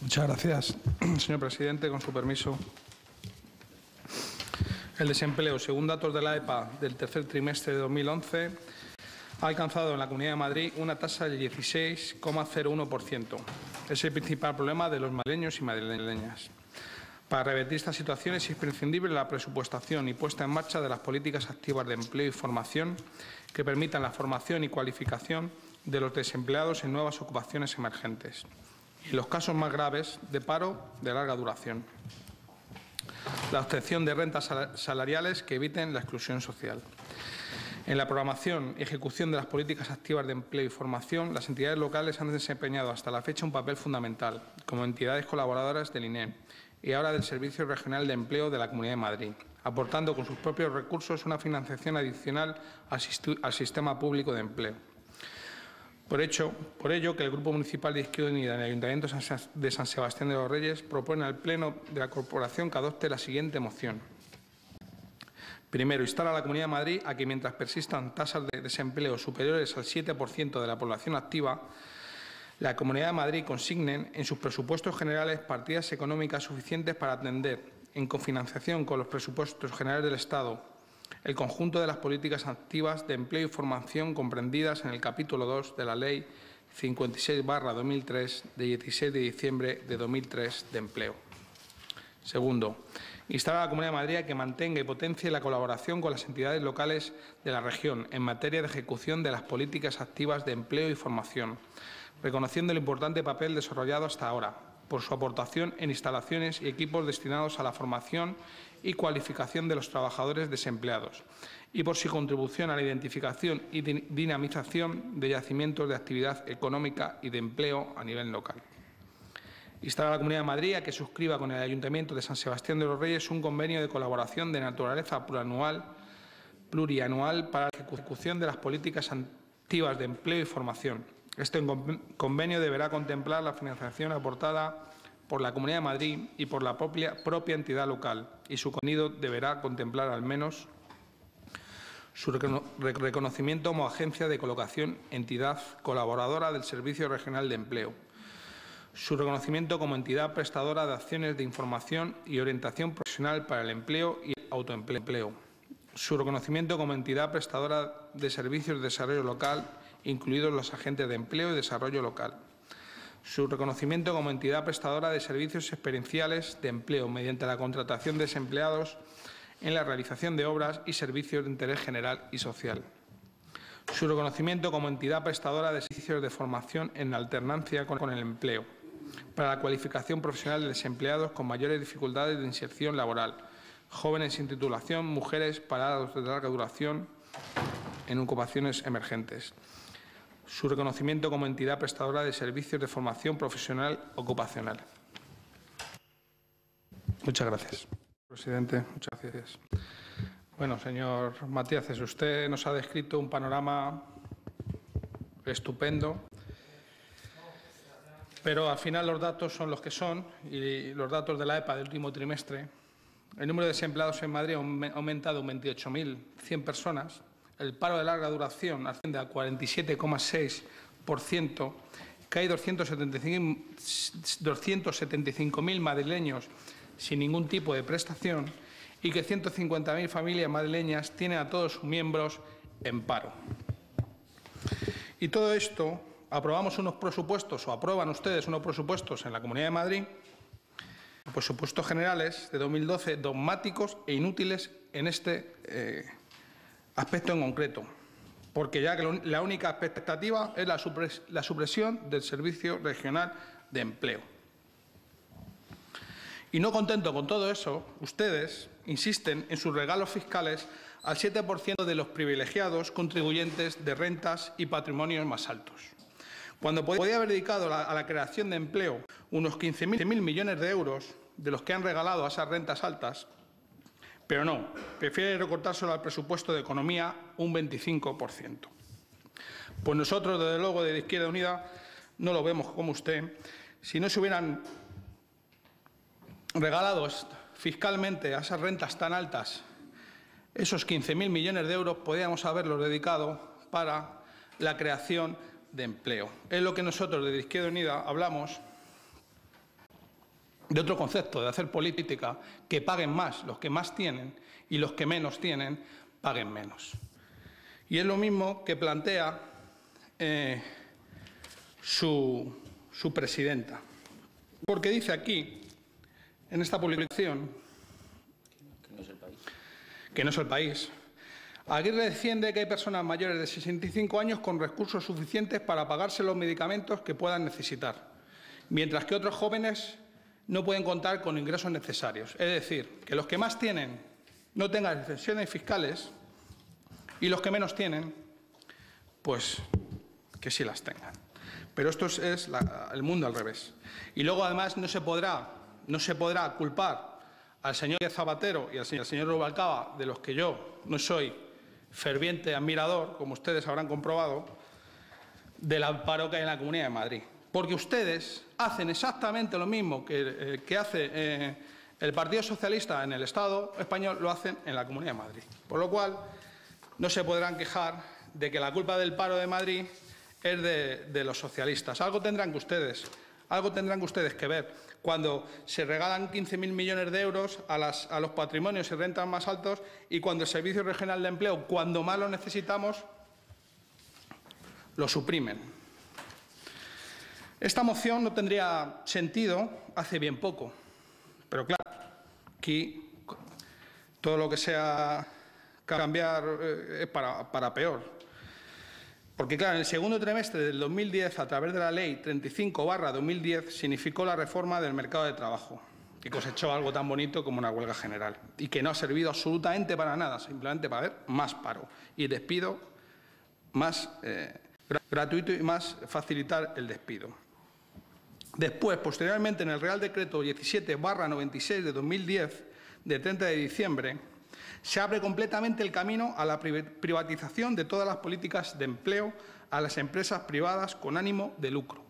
Muchas gracias, señor presidente. Con su permiso. El desempleo, según datos de la EPA del tercer trimestre de 2011, ha alcanzado en la Comunidad de Madrid una tasa del 16,01%. Es el principal problema de los madrileños y madrileñas. Para revertir esta situación es imprescindible la presupuestación y puesta en marcha de las políticas activas de empleo y formación que permitan la formación y cualificación de los desempleados en nuevas ocupaciones emergentes y los casos más graves de paro de larga duración. La obtención de rentas salariales que eviten la exclusión social. En la programación y ejecución de las políticas activas de empleo y formación, las entidades locales han desempeñado hasta la fecha un papel fundamental como entidades colaboradoras del INE y ahora del Servicio Regional de Empleo de la Comunidad de Madrid, aportando con sus propios recursos una financiación adicional al sistema público de empleo. Por ello, que el Grupo Municipal de Izquierda Unida en el Ayuntamiento de San Sebastián de los Reyes propone al Pleno de la Corporación que adopte la siguiente moción. Primero, instar a la Comunidad de Madrid a que, mientras persistan tasas de desempleo superiores al 7% de la población activa, la Comunidad de Madrid consignen en sus presupuestos generales partidas económicas suficientes para atender, en cofinanciación con los presupuestos generales del Estado, el conjunto de las políticas activas de empleo y formación comprendidas en el capítulo 2 de la Ley 56/2003 de 16 de diciembre de 2003 de empleo. Segundo, instar a la Comunidad de Madrid a que mantenga y potencie la colaboración con las entidades locales de la región en materia de ejecución de las políticas activas de empleo y formación, reconociendo el importante papel desarrollado hasta ahora por su aportación en instalaciones y equipos destinados a la formación y cualificación de los trabajadores desempleados y por su contribución a la identificación y dinamización de yacimientos de actividad económica y de empleo a nivel local. Instar a la Comunidad de Madrid a que suscriba con el Ayuntamiento de San Sebastián de los Reyes un convenio de colaboración de naturaleza plurianual para la ejecución de las políticas activas de empleo y formación. Este convenio deberá contemplar la financiación aportada por la Comunidad de Madrid y por la propia entidad local, y su contenido deberá contemplar al menos su reconocimiento como agencia de colocación, entidad colaboradora del Servicio Regional de Empleo, su reconocimiento como entidad prestadora de acciones de información y orientación profesional para el empleo y el autoempleo, su reconocimiento como entidad prestadora de servicios de desarrollo local, incluidos los agentes de empleo y desarrollo local, su reconocimiento como entidad prestadora de servicios experienciales de empleo mediante la contratación de desempleados en la realización de obras y servicios de interés general y social, su reconocimiento como entidad prestadora de servicios de formación en alternancia con el empleo, para la cualificación profesional de desempleados con mayores dificultades de inserción laboral, jóvenes sin titulación, mujeres paradas de larga duración en ocupaciones emergentes, su reconocimiento como entidad prestadora de servicios de formación profesional ocupacional. Muchas gracias, presidente. Muchas gracias. Bueno, señor Matías, usted nos ha descrito un panorama estupendo, pero al final los datos son los que son y los datos de la EPA del último trimestre. El número de desempleados en Madrid ha aumentado en 28.100 personas. El paro de larga duración asciende al 47,6%, que hay 275.000 madrileños sin ningún tipo de prestación y que 150.000 familias madrileñas tienen a todos sus miembros en paro. Y todo esto, aprobamos unos presupuestos, o aprueban ustedes unos presupuestos en la Comunidad de Madrid, presupuestos generales de 2012, dogmáticos e inútiles en este aspecto en concreto, porque ya que la única expectativa es la supresión del Servicio Regional de Empleo. Y no contento con todo eso, ustedes insisten en sus regalos fiscales al 7% de los privilegiados contribuyentes de rentas y patrimonios más altos, cuando podía haber dedicado a la creación de empleo unos 15.000 millones de euros de los que han regalado a esas rentas altas. Pero no, prefiere recortárselo al presupuesto de Economía un 25%. Pues nosotros, desde luego, de Izquierda Unida, no lo vemos como usted. Si no se hubieran regalado fiscalmente a esas rentas tan altas esos 15.000 millones de euros, podríamos haberlos dedicado para la creación de empleo. Es lo que nosotros, desde Izquierda Unida, hablamos de otro concepto, de hacer política, que paguen más los que más tienen y los que menos tienen paguen menos. Y es lo mismo que plantea su presidenta. Porque dice aquí, en esta publicación, que no es el país, Aguirre defiende que hay personas mayores de 65 años con recursos suficientes para pagarse los medicamentos que puedan necesitar, mientras que otros jóvenes no pueden contar con ingresos necesarios. Es decir, que los que más tienen no tengan exenciones fiscales y los que menos tienen, pues que sí las tengan. Pero esto es el mundo al revés. Y luego, además, no se podrá culpar al señor Zapatero y al señor Rubalcaba, de los que yo no soy ferviente admirador, como ustedes habrán comprobado, del amparo que hay en la Comunidad de Madrid. Porque ustedes hacen exactamente lo mismo que hace el Partido Socialista en el Estado español, lo hacen en la Comunidad de Madrid. Por lo cual, no se podrán quejar de que la culpa del paro de Madrid es de los socialistas. Algo tendrán que ustedes que ver cuando se regalan 15.000 millones de euros a los patrimonios y rentas más altos y cuando el Servicio Regional de Empleo, cuando más lo necesitamos, lo suprimen. Esta moción no tendría sentido hace bien poco, pero claro, aquí todo lo que sea cambiar es para peor. Porque, claro, en el segundo trimestre del 2010, a través de la Ley 35/2010, significó la reforma del mercado de trabajo, que cosechó algo tan bonito como una huelga general y que no ha servido absolutamente para nada, simplemente para ver más paro y despido más gratuito y más facilitar el despido. Después, posteriormente, en el Real Decreto 17/96 de 2010, de 30 de diciembre, se abre completamente el camino a la privatización de todas las políticas de empleo a las empresas privadas con ánimo de lucro.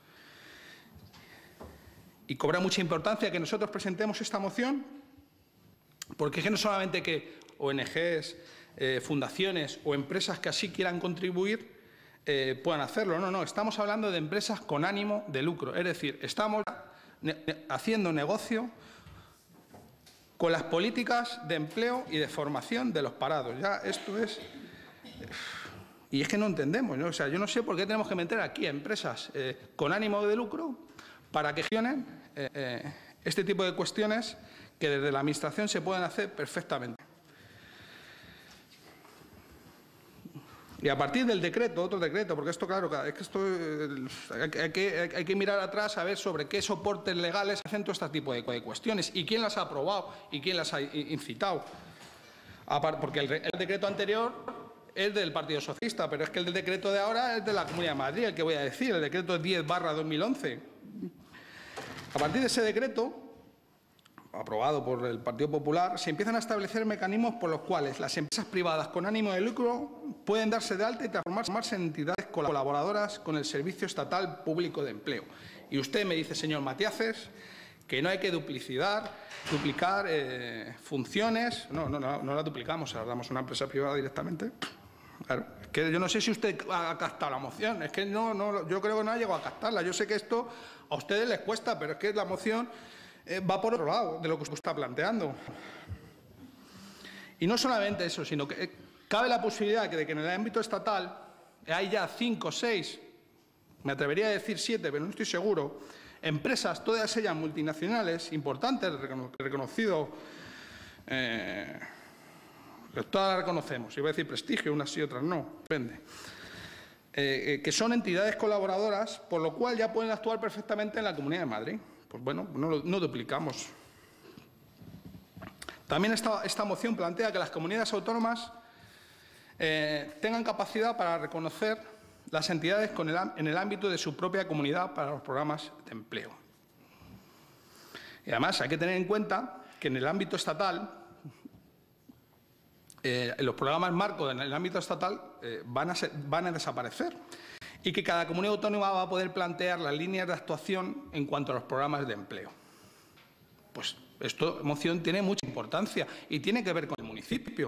Y cobra mucha importancia que nosotros presentemos esta moción, porque es que no solamente que ONGs, fundaciones o empresas que así quieran contribuir puedan hacerlo, no, estamos hablando de empresas con ánimo de lucro. Es decir, estamos haciendo negocio con las políticas de empleo y de formación de los parados. Ya esto es... Y es que no entendemos, ¿no? O sea, yo no sé por qué tenemos que meter aquí a empresas con ánimo de lucro para que gestionen este tipo de cuestiones que desde la Administración se pueden hacer perfectamente. Y a partir del decreto, otro decreto, porque esto, claro, es que esto hay que mirar atrás a ver sobre qué soportes legales hacen todo este tipo de cuestiones y quién las ha aprobado y quién las ha incitado. Porque el decreto anterior es del Partido Socialista, pero es que el decreto de ahora es de la Comunidad de Madrid, el que voy a decir, el decreto 10/2011. A partir de ese decreto, aprobado por el Partido Popular, se empiezan a establecer mecanismos por los cuales las empresas privadas con ánimo de lucro pueden darse de alta y transformarse en entidades colaboradoras con el Servicio Estatal Público de Empleo. Y usted me dice, señor Matiaces, que no hay que duplicar funciones. No las duplicamos, se las damos a una empresa privada directamente. Claro, es que yo no sé si usted ha captado la moción, es que yo creo que no ha llegado a captarla. Yo sé que esto a ustedes les cuesta, pero es que la moción va por otro lado de lo que usted está planteando. Y no solamente eso, sino que cabe la posibilidad de que en el ámbito estatal hay ya 5 o 6, me atrevería a decir 7, pero no estoy seguro, empresas, todas ellas multinacionales, importantes, reconocido, todas las reconocemos, iba a decir prestigio, unas sí, otras no, depende, que son entidades colaboradoras, por lo cual ya pueden actuar perfectamente en la Comunidad de Madrid. Pues bueno, no duplicamos. También esta moción plantea que las comunidades autónomas tengan capacidad para reconocer las entidades en el ámbito de su propia comunidad para los programas de empleo. Y además hay que tener en cuenta que en el ámbito estatal, los programas marco en el ámbito estatal van a desaparecer. Y que cada comunidad autónoma va a poder plantear las líneas de actuación en cuanto a los programas de empleo. Pues esta moción tiene mucha importancia y tiene que ver con el municipio.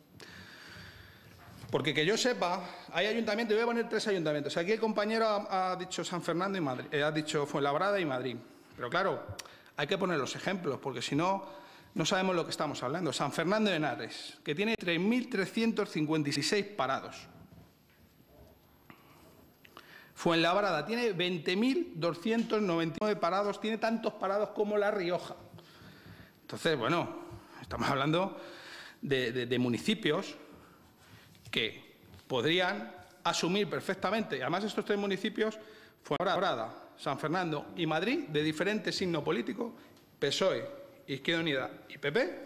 Porque que yo sepa, hay ayuntamientos, voy a poner 3 ayuntamientos. Aquí el compañero ha dicho San Fernando y Madrid, ha dicho Fuenlabrada y Madrid. Pero claro, hay que poner los ejemplos, porque si no, no sabemos lo que estamos hablando. San Fernando de Henares, que tiene 3.356 parados. Fuenlabrada tiene 20.299 parados, tiene tantos parados como La Rioja. Entonces, bueno, estamos hablando de municipios que podrían asumir perfectamente, y además estos 3 municipios, Fuenlabrada, San Fernando y Madrid, de diferente signo político, PSOE, Izquierda Unida y PP,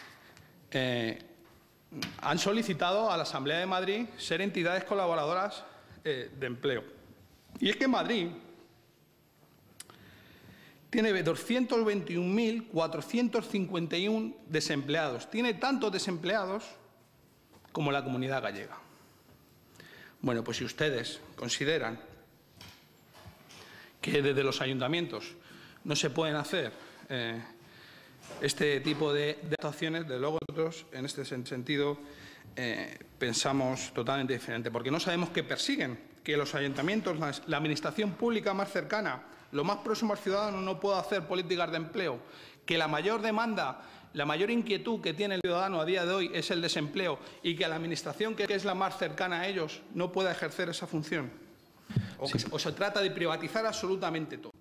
han solicitado a la Asamblea de Madrid ser entidades colaboradoras de empleo. Y es que Madrid tiene 221.451 desempleados. Tiene tantos desempleados como la Comunidad Gallega. Bueno, pues si ustedes consideran que desde los ayuntamientos no se pueden hacer este tipo de actuaciones, de luego nosotros en este sentido pensamos totalmente diferente, porque no sabemos qué persiguen, que los ayuntamientos, la administración pública más cercana, lo más próximo al ciudadano, no pueda hacer políticas de empleo, que la mayor demanda, la mayor inquietud que tiene el ciudadano a día de hoy es el desempleo y que la administración, que es la más cercana a ellos, no pueda ejercer esa función. O se trata de privatizar absolutamente todo.